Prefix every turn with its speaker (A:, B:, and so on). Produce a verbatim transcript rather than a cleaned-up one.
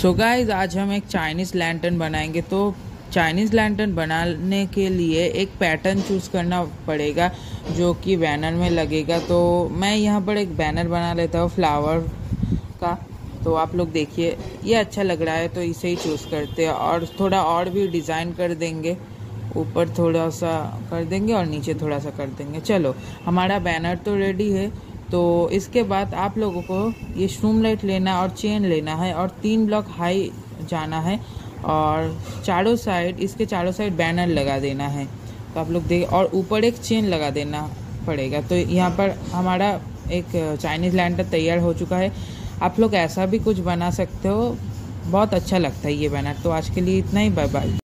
A: So guys आज हम एक चाइनीज़ लैंटर्न बनाएंगे। तो चाइनीज़ लैंटर्न बनाने के लिए एक पैटर्न चूज़ करना पड़ेगा जो कि बैनर में लगेगा। तो मैं यहाँ पर एक बैनर बना लेता हूँ फ्लावर का। तो आप लोग देखिए, ये अच्छा लग रहा है तो इसे ही चूज़ करते हैं और थोड़ा और भी डिज़ाइन कर देंगे। ऊपर थोड़ा सा कर देंगे और नीचे थोड़ा सा कर देंगे। चलो, हमारा बैनर तो रेडी है। तो इसके बाद आप लोगों को ये स्ट्रूम लाइट लेना और चेन लेना है और तीन ब्लॉक हाई जाना है और चारों साइड इसके चारों साइड बैनर लगा देना है। तो आप लोग देख, और ऊपर एक चेन लगा देना पड़ेगा। तो यहाँ पर हमारा एक चाइनीज़ लैंटर्न तैयार हो चुका है। आप लोग ऐसा भी कुछ बना सकते हो, बहुत अच्छा लगता है ये बैनर। तो आज के लिए इतना ही, बाय बाय।